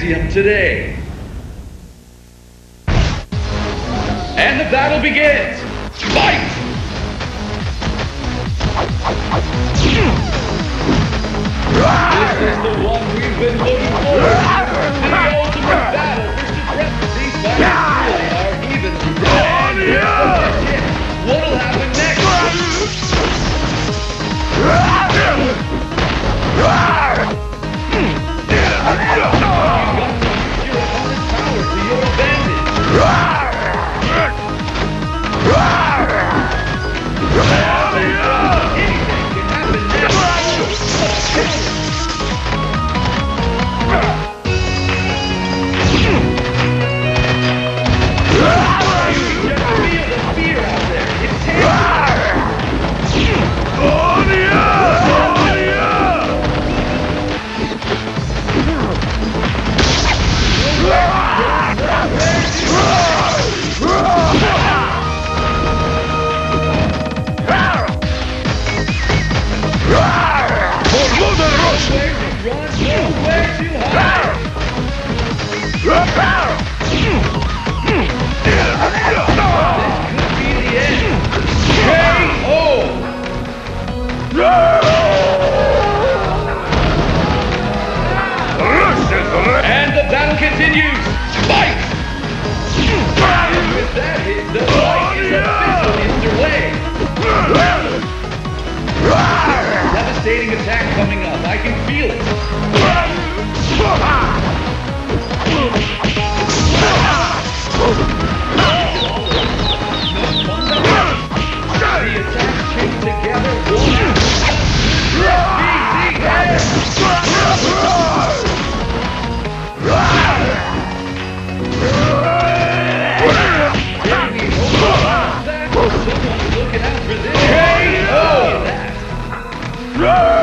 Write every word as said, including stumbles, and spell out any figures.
adamantium today. And the battle begins! Fight! This is the one we've been looking for! The ultimate battle for supremacy! These fighters really are even and here's the legit! What'll happen next? You've got to use your opponent's power to your advantage! Anything can happen next! And the battle continues! Fight! And with that hit, the fight is officially underway! Devastating attack coming up, I can feel it! The attacks came together one Someone's looking out for this. K O!